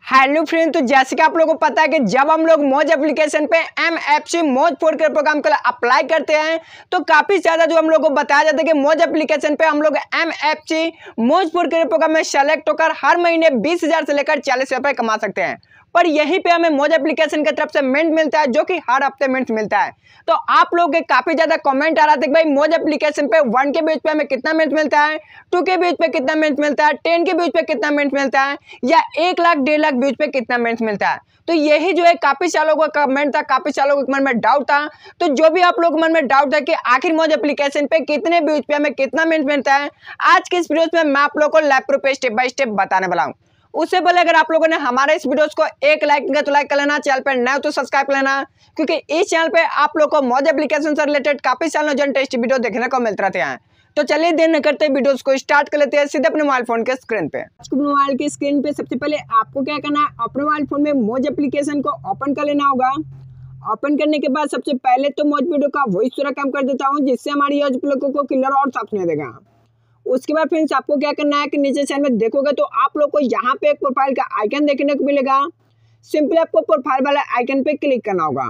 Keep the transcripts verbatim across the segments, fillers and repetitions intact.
Hello friend, तो जैसे कि आप लोगों को पता है कि जब हम लोग मौज एप्लीकेशन पे एम एफ सी मौज फोर के प्रोग्राम के लिए अप्लाई करते हैं तो काफ़ी ज़्यादा जो हम लोग को बताया जाता है कि मौज एप्लीकेशन पे हम लोग एम एफ सी मौज फोर के प्रोग्राम में सेलेक्ट होकर हर महीने बीस हज़ार से लेकर चालीस रुपये कमा सकते हैं। पर यहीं पे हमें मौज एप्लीकेशन की तरफ से मिंट मिलता है, जो कि हर हफ्ते मिंट मिलता है। तो आप लोग के काफ़ी ज़्यादा कमेंट आ रहा था कि भाई मौज एप्लीकेशन पे वन के बीच पे हमें कितना मिनट मिलता है, टू के बीच पे कितना मिनट मिलता है, टेन के बीच पे कितना मिनट मिलता है, या एक लाख डेढ़ लाख बीच पे कितना मिनट मिलता है। तो यही जो है काफ़ी सालों का कमेंट था, काफ़ी सालों के मन में डाउट था। तो जो भी आप लोग मन में डाउट है कि आखिर मौज एप्लीकेशन पे कितने बीच पे हमें कितना मिनट मिलता है, आज के इस वीडियो में मैं आप लोग को लैपटॉप पे स्टेप बाय स्टेप बताने वाला हूँ। उससे पहले अगर आप लोगों ने हमारे इस वीडियोस को एक लाइक किया तो लाइक कर लेना, चैनल पर नए हो तो सब्सक्राइब कर लेना, क्योंकि इस चैनल पे आप लोग को मौज एप्लीकेशन से रिलेटेड काफी सालों जन टेस्ट वीडियो देखने को मिलते रहते हैं। तो चलिए देर न करते वीडियोस को स्टार्ट कर लेते हैं सीधे अपने मोबाइल फोन के स्क्रीन पे। मोबाइल के स्क्रीन पे सबसे पहले आपको क्या करना है, अपने मोबाइल फोन में मौज एप्लीकेशन को ओपन कर लेना होगा। ओपन करने के बाद सबसे पहले तो मौज वीडियो का वॉइस थोड़ा कम कर देता हूँ, जिससे हमारी यूज लोगों को क्लियर और साफ सुनाई देगा। उसके बाद फ्रेंड्स आपको क्या करना है कि नीचे साइड में देखोगे तो आप लोग को यहाँ पे एक प्रोफाइल का आइकन देखने को मिलेगा। सिंपली आपको प्रोफाइल वाला आइकन पे क्लिक करना होगा।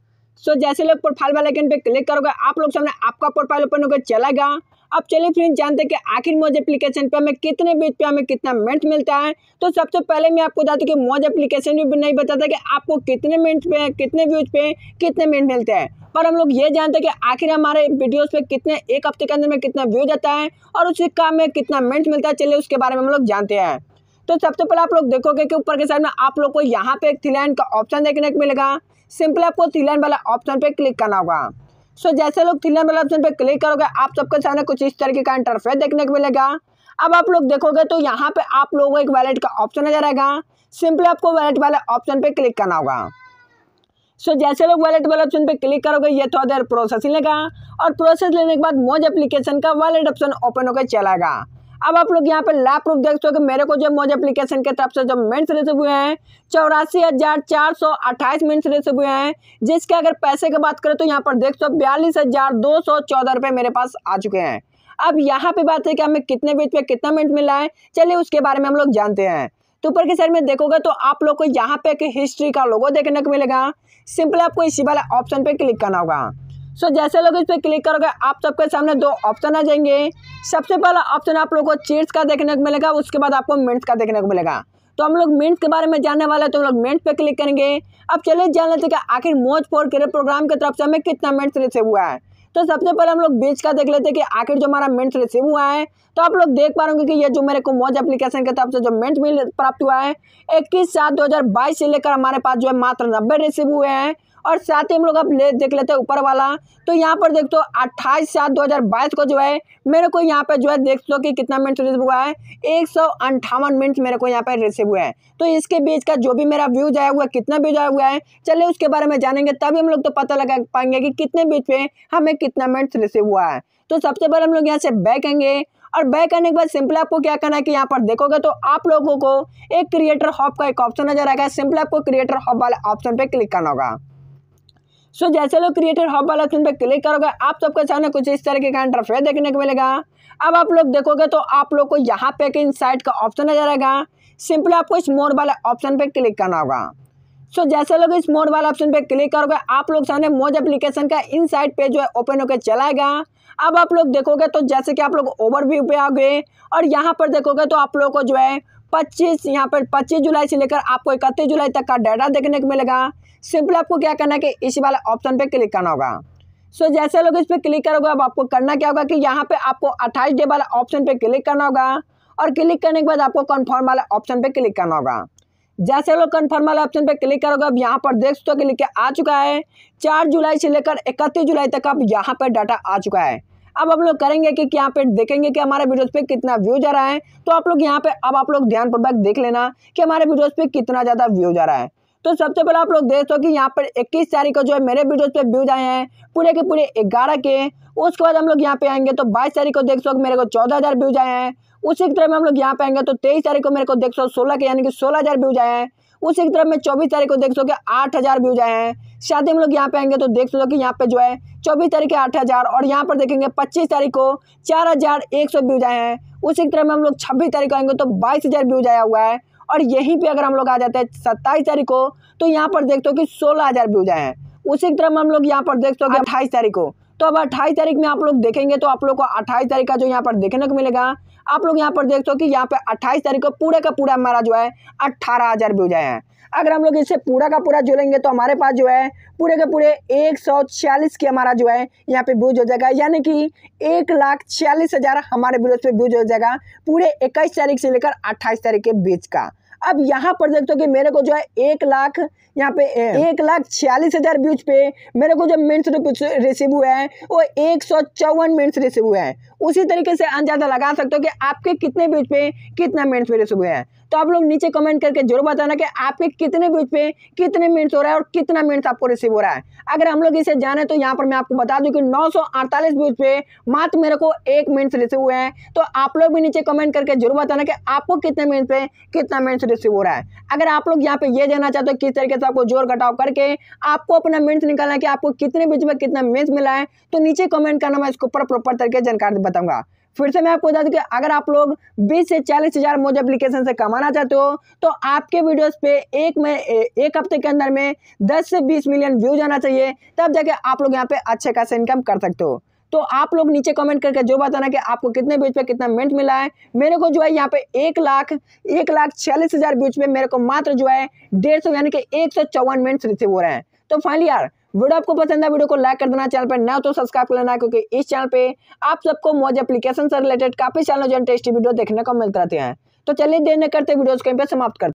सो जैसे लोग प्रोफाइल वाले आइकन पे क्लिक करोगे आप लोग सामने आपका प्रोफाइल ओपन होकर चलेगा। अब चलिए फ्रेंड्स जानते हैं कि आखिर मौज एप्लीकेशन पे हमें कितने बीच पे हमें कितना मिनट मिलता है। तो सबसे पहले मैं आपको बताती हूँ कि मौज एप्लीकेशन भी नहीं बताता कि आपको कितने मिनट पे कितने व्यूज पे कितने मिनट मिलते हैं, पर हम लोग ये जानते हैं कि आखिर हमारे वीडियोस पे कितने एक हफ्ते के अंदर में कितना व्यू जाता है और उसी काम में कितना मिनट मिलता है। चलिए उसके बारे में हम लोग जानते हैं। तो सबसे पहले आप लोग देखोगे कि ऊपर के साइड में आप लोग को यहाँ पे एक थ्री लाइन का ऑप्शन देखने को मिलेगा। सिंपली आपको थ्री लाइन वाला ऑप्शन पे क्लिक करना होगा। सो जैसे लोग थ्री लाइन वाला ऑप्शन पे क्लिक करोगे आप सबके सामने कुछ इस तरीके का इंटरफेस देखने को मिलेगा। अब आप लोग देखोगे तो यहाँ पे आप लोगों को एक वैलेट का ऑप्शन नजर आएगा। सिंपली आपको वैलेट वाले ऑप्शन पे क्लिक करना होगा। सो so, जैसे लोग वैलेट वाले ऑप्शन पे क्लिक करोगे ये थोड़ा देर प्रोसेसिंग लेगा और प्रोसेस लेने के बाद मौज एप्लीकेशन का वैलेट ऑप्शन ओपन होकर चलाएगा। अब आप लोग यहाँ पे लाइव प्रूफ देख सकते हो कि मेरे को जो मौज एप्लीकेशन के तरफ से जो मिनट्स रिसीव हुए हैं चौरासी हजार चार सौ अट्ठाईस मिनट्स रिसीव हुए हैं, जिसके अगर पैसे की बात करें तो यहाँ पर देख सकते हो बयालीस हजार दो सौ चौदह रुपये मेरे पास आ चुके हैं। अब यहाँ पे बात है कि हमें कितने बीच पे कितना मिनट मिला है, चलिए उसके बारे में हम लोग जानते हैं। तो ऊपर की साइड में देखोगे तो आप लोग को यहाँ पे एक हिस्ट्री का लोगो देखने को मिलेगा। सिंपली आपको इसी वाला ऑप्शन पे क्लिक करना होगा। सो so, जैसे लोग इस पे क्लिक करोगे आप सबके सामने दो ऑप्शन आ जाएंगे। सबसे पहला ऑप्शन आप लोग को चीट्स का देखने को मिलेगा, उसके बाद आपको मिनट्स का देखने को मिलेगा। तो हम लोग मिनट्स के बारे में जानने वाले हैं तो हम लोग मिनट्स पे क्लिक करेंगे। अब चलिए जान लेते हैं कि आखिर मौज फोर के प्रोग्राम की तरफ से हमें कितना मिनट्स रिसीव हुआ है। तो सबसे पहले हम लोग बीच का देख लेते हैं कि आखिर जो हमारा मिनट रिसीव हुआ है। तो आप लोग देख पा रहे होंगे कि ये जो मेरे को मौज एप्लीकेशन की तरफ से जो मिनट मिल प्राप्त हुआ है इक्कीस सात दो हजार बाईस से लेकर हमारे पास जो है मात्र नब्बे रिसीव हुए हैं। और साथ ही हम लोग अब ले देख लेते हैं ऊपर वाला, तो यहाँ पर देख तो अट्ठाईस सात दो हजार बाईस को जो है मेरे को यहाँ पे जो है देख दो कि कितना मिनट रिसीव हुआ है, एक सौ अंठावन मिनट मेरे को यहाँ पे रिसीव हुआ है। तो इसके बीच का जो भी मेरा व्यूज आया हुआ है कितना व्यूज आया हुआ है चलिए उसके बारे में जानेंगे, तभी हम लोग तो पता लगा पाएंगे कि कितने बीच पे हमें कितना मिनट रिसीव हुआ है। तो सबसे पहले हम लोग यहाँ से बैक आएंगे और बैक करने के बाद सिंपल आपको क्या करना है कि यहाँ पर देखोगे तो आप लोगों को एक क्रिएटर हब का एक ऑप्शन नजर आएगा। सिंपल आपको क्रिएटर हब वाले ऑप्शन पे क्लिक करना होगा। सो so, जैसे लोग क्रिएटर हब वाला ऑप्शन पे क्लिक करोगे आप सबके सामने कुछ इस तरीके का इंटरफेस देखने को मिलेगा। अब आप लोग देखोगे तो आप लोग को यहाँ पे एक इनसाइट का ऑप्शन नजर आएगा। सिंपली आपको इस मोड वाले ऑप्शन पे क्लिक करना होगा। सो so, जैसे लोग इस मोड वाले ऑप्शन पे क्लिक करोगे आप लोग सामने मौज एप्लीकेशन का इनसाइट पे जो है ओपन होकर चलाएगा। अब आप लोग देखोगे तो जैसे कि आप लोग ओवरव्यू पे आ गए और यहाँ पर देखोगे तो आप लोग को जो है पच्चीस यहाँ पर पच्चीस जुलाई से लेकर आपको इकतीस जुलाई तक का डाटा देखने को मिलेगा। सिंपल आपको क्या करना है कि इसी वाले ऑप्शन पे क्लिक करना होगा। सो so, जैसे लोग इस पे क्लिक करोगे अब आपको करना क्या होगा कि यहाँ पे आपको अट्ठाईस डे वाला ऑप्शन पे क्लिक करना होगा और क्लिक करने के बाद आपको कन्फर्म वाला ऑप्शन पे क्लिक करना होगा। जैसे लोग कन्फर्म वाले ऑप्शन पे क्लिक करोगे अब यहाँ पर देख सकते हो कि लिख के आ चुका है चार जुलाई से लेकर इकतीस जुलाई तक अब यहाँ पर डाटा आ चुका है। अब हम लोग करेंगे कि यहाँ पे देखेंगे कि हमारे वीडियोस पे कितना व्यूज आ रहा है। तो आप लोग यहाँ पे अब आप लोग ध्यानपूर्वक देख लेना कि हमारे वीडियोस पे कितना ज़्यादा व्यूज आ रहा है। तो सबसे पहले आप लोग देख सो कि यहाँ पर इक्कीस तारीख को जो है मेरे वीडियोस पे व्यूज आए हैं पूरे के पूरे ग्यारह के। उसके बाद हम लोग यहाँ पे आएंगे तो बाईस तारीख को देख सो मेरे को चौदह हजार व्यूज आए हैं। उसी की तरह में हम लोग यहाँ पे आएंगे तो तेईस तारीख को मेरे को देख सो सोलह के यानी कि सोलह हजार व्यूज आए हैं। उसी की तरफ में चौबीस तारीख को देख सो कि आठ हजार व्यूज आए हैं। साथ ही हम लोग यहाँ पे आएंगे तो देख सो कि यहाँ पे जो है चौबीस तारीख के आठ हजार और यहाँ पर देखेंगे पच्चीस तारीख को चार हजार एक सौ व्यूज आए हैं। उसी की तरह में हम लोग छब्बीस तारीख को आएंगे तो बाईस हजार व्यूज आया हुआ है और यहीं पे अगर हम लोग आ जाते हैं सत्ताईस तारीख को, तो यहाँ पर देखते हो कि सोलह हज़ार व्यूज आए हैं। उसी तरह हम लोग यहाँ पर देखते हो कि अट्ठाईस तारीख को, तो अब अट्ठाईस तारीख में आप लोग देखेंगे तो आप लोग को अट्ठाईस तारीख का जो यहाँ पर देखने को मिलेगा, आप लोग यहाँ पर देखते हो कि यहाँ पे अट्ठाईस तारीख को पूरे का पूरा हमारा जो है अट्ठारह हज़ार व्यूज आए हैं। अगर हम लोग इसे पूरा का पूरा जोड़ेंगे तो हमारे पास जो है पूरे के पूरे एक सौ छियालीस के हमारा जो है यहाँ पे व्यूज हो जाएगा, यानी कि एक लाख छियालीस हज़ार हमारे व्यूज पे व्यूज हो जाएगा पूरे इक्कीस तारीख से लेकर अट्ठाईस तारीख के बीच का। अब यहाँ पर देखते हो कि मेरे को जो है एक लाख यहाँ पे एक लाख छियालीस हज़ार व्यूज पे मेरे को जो मिनट्स रिसीव हुए हैं वो एक सौ चौवन मिनट्स रिसीव हुए हैं। उसी तरीके से अंदाजा लगा सकते हो कि आपके कितने व्यूज पे कितना मिनट्स पे रिसीव हुए हैं। तो आप लोग नीचे कमेंट करके जरूर बताना कि आपके कितने व्यूज पे कितने मिनट्स हो रहा है और कितना मिनट्स आपको रिसीव हो रहा है। अगर हम लोग इसे जाने तो यहाँ पर मैं आपको बता दूं कि नौ सौ अड़तालीस व्यूज पे मात्र मेरे को एक मिनट रिसीव हुए हैं। तो आप लोग भी नीचे कमेंट करके जरूर बताना कि आपको कितने मिनट पे कितना मिनट्स रिसीव हो रहा है। अगर आप लोग यहाँ पे ये जानना चाहते हो किस तरीके से आपको जोड़ घटाव करके आपको अपना मिनट्स निकालना है कि आपको कितने व्यूज में कितना मिनट्स मिला है, तो नीचे कमेंट करना, मैं इसके ऊपर प्रॉपर तरीके से जानकारी बताऊंगा। फिर से मैं आपको बता दूं कि अगर आप लोग बीस से चालीस हज़ार मौज एप्लीकेशन से कमाना चाहते हो तो आपके वीडियोस पे एक में एक हफ्ते के अंदर में दस से बीस मिलियन व्यूज आना चाहिए, तब जाके आप लोग यहाँ पे अच्छे खासा इनकम कर सकते हो। तो आप लोग नीचे कमेंट करके जो बताना कि आपको कितने व्यूज पे कितना मिनट मिला है। मेरे को जो है यहाँ पे एक लाख एक लाख छियालीस हज़ार व्यूज पे मेरे को मात्र जो है डेढ़ सौ यानी कि एक सौ चौवन मिनट रिसीव हो रहे हैं। तो फाइनली यार वीडियो आपको पसंद है, वीडियो को लाइक कर देना, चैनल पर नया तो सब्सक्राइब कर लेना, क्योंकि इस चैनल पे आप सबको मौज एप्लीकेशन से रिलेटेड काफी चैनल जो टेस्टी वीडियो देखने को मिलते रहते हैं। तो चलिए देर न करते वीडियो कहीं पे समाप्त करते हैं।